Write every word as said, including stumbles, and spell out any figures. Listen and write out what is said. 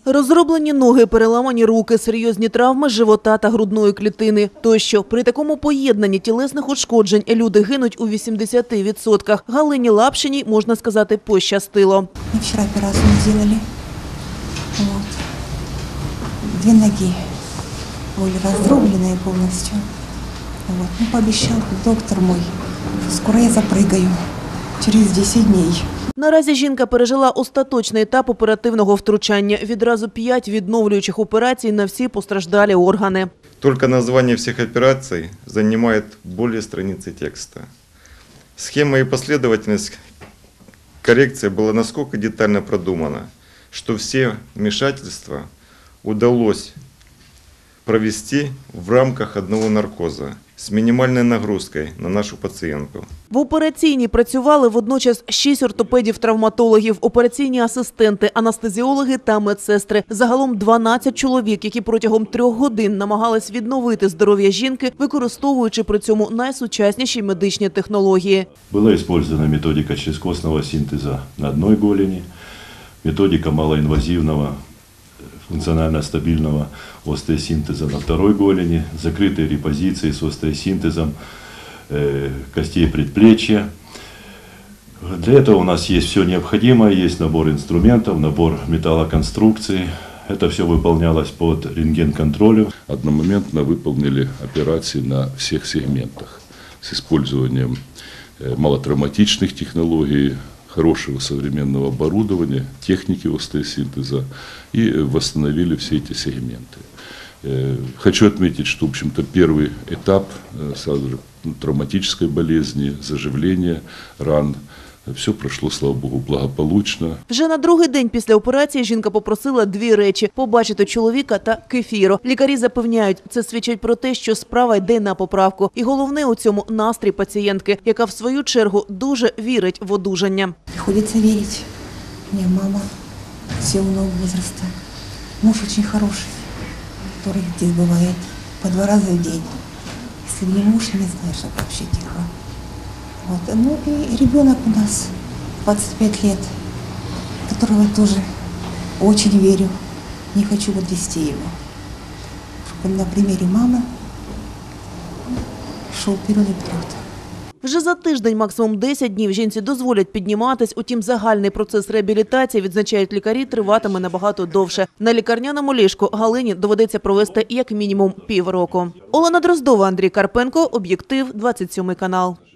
Розроблені ноги, переламані руки, серйозні травми живота та грудної клітини. Тощо при такому поєднанні тілесних ушкоджень люди гинуть у вісімдесяти відсотках. Галині Лапшиній, можна сказати, пощастило. Мы вчера операцию сделали. Вот. Две ноги были раздробленные полностью. Вот. Ну, пообещал доктор мой, скоро я запрыгаю, через десять дней. Наразі жінка пережила остаточний етап оперативного втручання. Відразу п'ять відновлюючих операцій на всі постраждалі органи. Только название всех операций занимает более страницы текста. Схема и последовательность коррекции была настолько детально продумана, что все вмешательства удалось провести в рамках одного наркоза з мінімальною нагрузкою на нашу пацієнтку. В операційній працювали водночас шість ортопедів-травматологів, операційні асистенти, анестезіологи та медсестри. Загалом дванадцять чоловік, які протягом трьох годин намагались відновити здоров'я жінки, використовуючи при цьому найсучасніші медичні технології. Була використана методика чрезкостного синтезу на одній голені, методика малоінвазивного функционально стабильного остеосинтеза на второй голени, закрытые репозиции с остеосинтезом э, костей предплечья. Для этого у нас есть все необходимое, есть набор инструментов, набор металлоконструкций. Это все выполнялось под рентген-контролем. Одномоментно выполнили операции на всех сегментах с использованием малотравматичных технологий, хорошего современного оборудования, техники остеосинтеза и восстановили все эти сегменты. Хочу отметить, что, в общем-то, первый этап сразу же травматической болезни, заживления ран, все пройшло, слава Богу, благополучно. Вже на другий день після операції жінка попросила дві речі – побачити чоловіка та кефіру. Лікарі запевняють, це свідчить про те, що справа йде на поправку. І головне у цьому – настрій пацієнтки, яка в свою чергу дуже вірить в одужання. Приходится верить. У меня мама сильного возраста. Муж очень хороший, который здесь бывает по два раза в день. Если бы не муж, не знаю, что вообще тихо. Вот. Ну и ребенок у нас двадцать пять лет, которого тоже очень верю. Не хочу подвести его. Чтобы на примере мамы шел вперед и вперед. Вже за тиждень, максимум десять днів, жінці дозволять підніматись. Утім, загальний процес реабілітації, відзначають лікарі, триватиме набагато довше. На лікарняному ліжку Галині доведеться провести як мінімум півроку. Олена Дроздова, Андрій Карпенко, Об'єктив, двадцять сьомий канал.